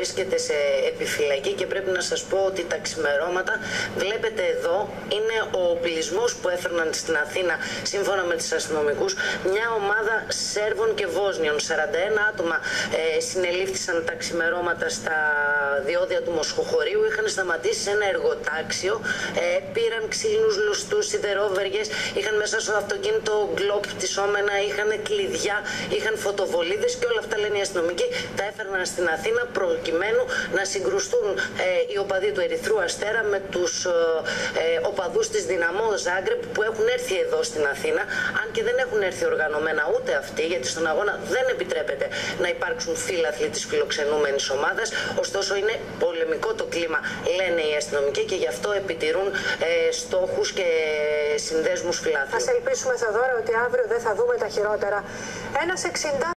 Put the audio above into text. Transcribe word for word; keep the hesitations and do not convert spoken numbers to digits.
βρίσκεται σε επιφυλακή και πρέπει να σας πω ότι τα ξημερώματα, βλέπετε εδώ, είναι ο οπλισμός που έφερναν στην Αθήνα σύμφωνα με τους αστυνομικούς μια ομάδα Σέρβων και Βόσνιων. σαράντα ένα άτομα ε, συνελήφθησαν τα ξημερώματα στα διόδια του Μοσχοχωρίου, είχαν σταματήσει σε ένα εργοτάξιο, ε, πήραν ξύλινους λουστούς, σιδερόβεργες, είχαν μέσα στο αυτοκίνητο γκλόπ πτυσσόμενα, είχαν κλειδιά, είχαν φωτοβολίδες και όλα αυτά, λένε οι αστυνομικοί, τα έφερναν στην Αθήνα προκειμένου να συγκρουστούν ε, οι οπαδοί του Ερυθρού Αστέρα με τους ε, ε, οπαδούς της Δυναμό Ζάγκρεπ που έχουν έρθει εδώ στην Αθήνα, αν και δεν έχουν έρθει οργανωμένα ούτε αυτοί, γιατί στον αγώνα δεν επιτρέπεται να υπάρξουν φίλαθλοι της φιλοξενούμενης ομάδας. Ωστόσο είναι πολεμικό το κλίμα, λένε οι αστυνομικοί, και γι' αυτό επιτηρούν ε, στόχους και συνδέσμους φιλάθλων. Ας ελπίσουμε, Θεοδώρα, ότι αύριο δεν θα δούμε τα χειρότερα. Ένας εξήντα